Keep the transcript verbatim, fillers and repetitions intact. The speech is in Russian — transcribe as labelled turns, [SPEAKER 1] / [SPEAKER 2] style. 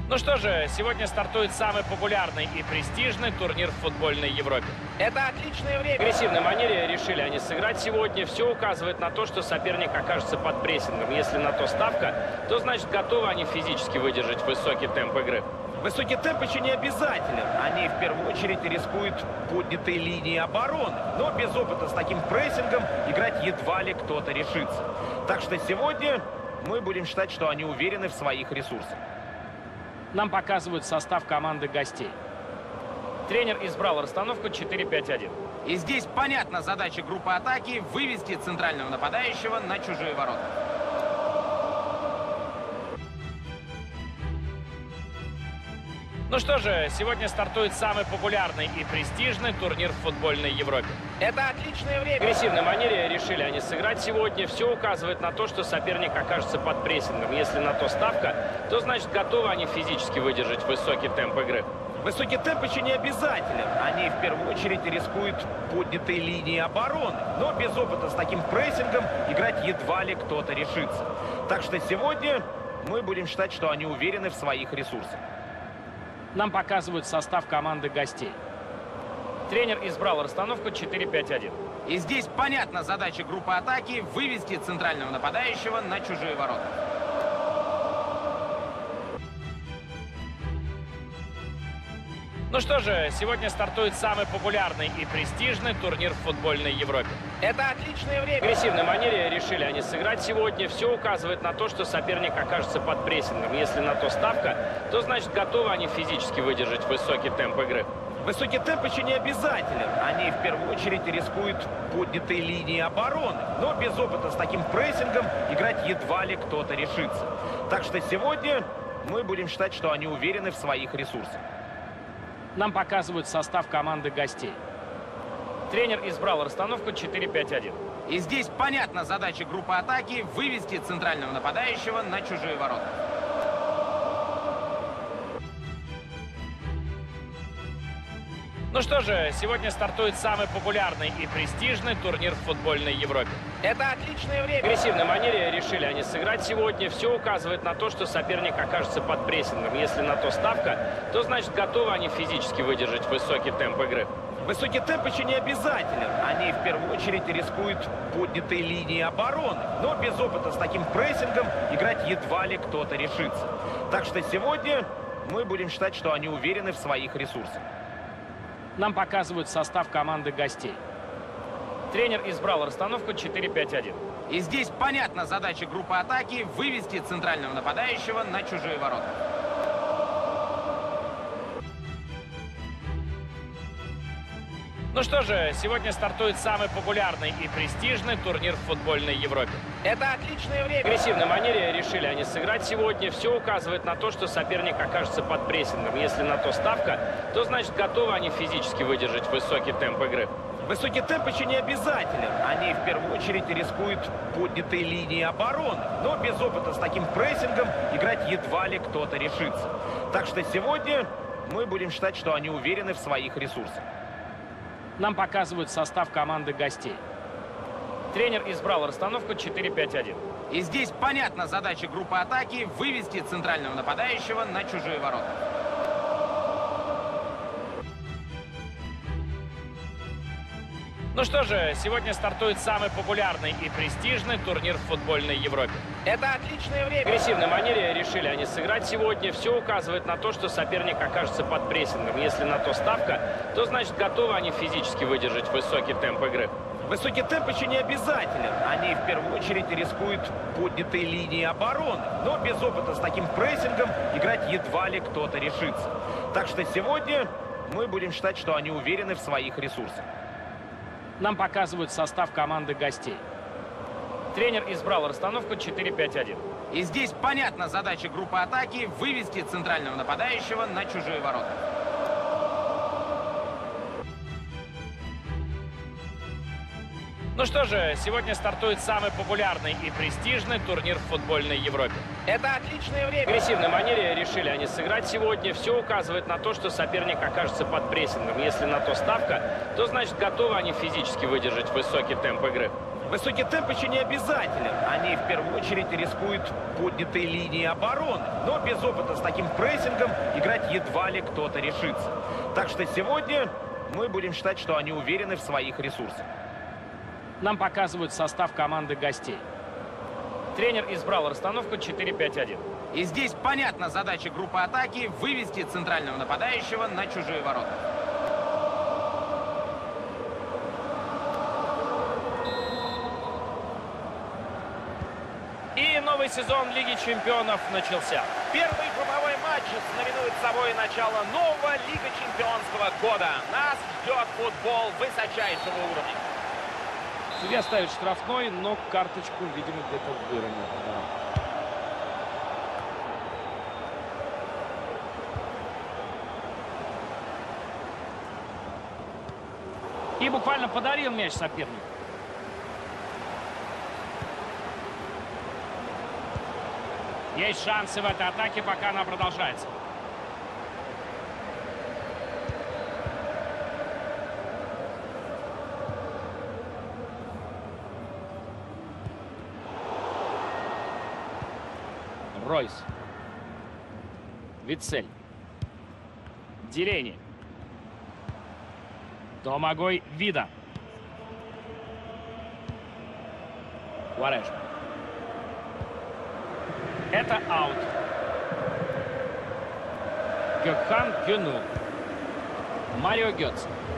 [SPEAKER 1] Ну что же, сегодня стартует самый популярный и престижный турнир в футбольной Европе.
[SPEAKER 2] Это отличное время.
[SPEAKER 1] В агрессивной манере решили они сыграть сегодня. Все указывает на то, что соперник окажется под прессингом. Если на то ставка, то значит готовы они физически выдержать высокий темп игры.
[SPEAKER 2] Высокий темп еще не обязателен. Они в первую очередь рискуют поднятой линией обороны. Но без опыта с таким прессингом играть едва ли кто-то решится. Так что сегодня мы будем считать, что они уверены в своих ресурсах.
[SPEAKER 1] Нам показывают состав команды гостей. Тренер избрал расстановку четыре пять один.
[SPEAKER 2] И здесь понятна задача группы атаки — вывести центрального нападающего на чужие ворота.
[SPEAKER 1] Ну что же, сегодня стартует самый популярный и престижный турнир в футбольной Европе.
[SPEAKER 2] Это отличное время.
[SPEAKER 1] В агрессивной манере решили они сыграть сегодня. Все указывает на то, что соперник окажется под прессингом. Если на то ставка, то значит готовы они физически выдержать высокий темп игры.
[SPEAKER 2] Высокий темп еще не обязателен. Они в первую очередь рискуют поднятой линией обороны. Но без опыта с таким прессингом играть едва ли кто-то решится. Так что сегодня мы будем считать, что они уверены в своих ресурсах.
[SPEAKER 1] Нам показывают состав команды гостей. Тренер избрал расстановку четыре пять один.
[SPEAKER 2] И здесь понятна задача группы атаки — вывести центрального нападающего на чужие ворота.
[SPEAKER 1] Ну что же, сегодня стартует самый популярный и престижный турнир в футбольной Европе.
[SPEAKER 2] Это отличное время.
[SPEAKER 1] В агрессивной манере решили они сыграть сегодня. Все указывает на то, что соперник окажется под прессингом. Если на то ставка, то значит готовы они физически выдержать высокий темп игры.
[SPEAKER 2] Высокий темп еще не обязателен. Они в первую очередь рискуют поднятой линией обороны. Но без опыта с таким прессингом играть едва ли кто-то решится. Так что сегодня мы будем считать, что они уверены в своих ресурсах.
[SPEAKER 1] Нам показывают состав команды гостей. Тренер избрал расстановку четыре пять один.
[SPEAKER 2] И здесь понятна задача группы атаки — вывести центрального нападающего на чужие ворота.
[SPEAKER 1] Ну что же, сегодня стартует самый популярный и престижный турнир в футбольной Европе.
[SPEAKER 2] Это отличное время.
[SPEAKER 1] В агрессивной манере решили они сыграть сегодня. Все указывает на то, что соперник окажется под прессингом. Если на то ставка, то значит готовы они физически выдержать высокий темп игры.
[SPEAKER 2] Высокий темп еще не обязателен. Они в первую очередь рискуют поднятой линией обороны. Но без опыта с таким прессингом играть едва ли кто-то решится. Так что сегодня мы будем считать, что они уверены в своих ресурсах.
[SPEAKER 1] Нам показывают состав команды гостей. Тренер избрал расстановку четыре пять один.
[SPEAKER 2] И здесь понятна задача группы атаки — вывести центрального нападающего на чужие ворота.
[SPEAKER 1] Ну что же, сегодня стартует самый популярный и престижный турнир в футбольной Европе.
[SPEAKER 2] Это отличное время.
[SPEAKER 1] В агрессивной манере решили они сыграть сегодня. Все указывает на то, что соперник окажется под прессингом. Если на то ставка, то значит готовы они физически выдержать высокий темп игры.
[SPEAKER 2] Высокий темп еще не обязателен. Они в первую очередь рискуют поднятой линией обороны. Но без опыта с таким прессингом играть едва ли кто-то решится. Так что сегодня мы будем считать, что они уверены в своих ресурсах.
[SPEAKER 1] Нам показывают состав команды гостей. Тренер избрал расстановку четыре пять один.
[SPEAKER 2] И здесь понятна задача группы атаки — вывести центрального нападающего на чужие ворота.
[SPEAKER 1] Ну что же, сегодня стартует самый популярный и престижный турнир в футбольной Европе.
[SPEAKER 2] Это отличное время.
[SPEAKER 1] В агрессивной манере решили они сыграть сегодня. Все указывает на то, что соперник окажется под прессингом. Если на то ставка, то значит готовы они физически выдержать высокий темп игры.
[SPEAKER 2] Высокий темп еще не обязателен. Они в первую очередь рискуют поднятой линией обороны. Но без опыта с таким прессингом играть едва ли кто-то решится. Так что сегодня мы будем считать, что они уверены в своих ресурсах.
[SPEAKER 1] Нам показывают состав команды гостей. Тренер избрал расстановку четыре пять один.
[SPEAKER 2] И здесь понятна задача группы атаки — вывести центрального нападающего на чужие ворота.
[SPEAKER 1] Ну что же, сегодня стартует самый популярный и престижный турнир в футбольной Европе.
[SPEAKER 2] Это отличное время.
[SPEAKER 1] В агрессивной манере решили они сыграть сегодня. Все указывает на то, что соперник окажется под прессингом. Если на то ставка, то значит готовы они физически выдержать высокий темп игры.
[SPEAKER 2] Высокий темп еще не обязателен. Они в первую очередь рискуют поднятой линией обороны. Но без опыта с таким прессингом играть едва ли кто-то решится. Так что сегодня мы будем считать, что они уверены в своих ресурсах.
[SPEAKER 1] Нам показывают состав команды гостей. Тренер избрал расстановку четыре пять один.
[SPEAKER 3] И здесь понятна задача группы атаки — вывести центрального нападающего на чужие ворота.
[SPEAKER 1] И новый сезон Лиги Чемпионов начался.
[SPEAKER 2] Первый групповой матч знаменует собой начало нового Лига Чемпионского года. Нас ждет футбол высочайшего уровня.
[SPEAKER 1] Судья ставит штрафной, но карточку, видимо, где-то выронил. Да. И буквально подарил мяч сопернику. Есть шансы в этой атаке, пока она продолжается. Ройс. Вицель. Делени. Домагой Вида. Кварежма. Это аут. Гёкхан Гюнул. Марио Гётце.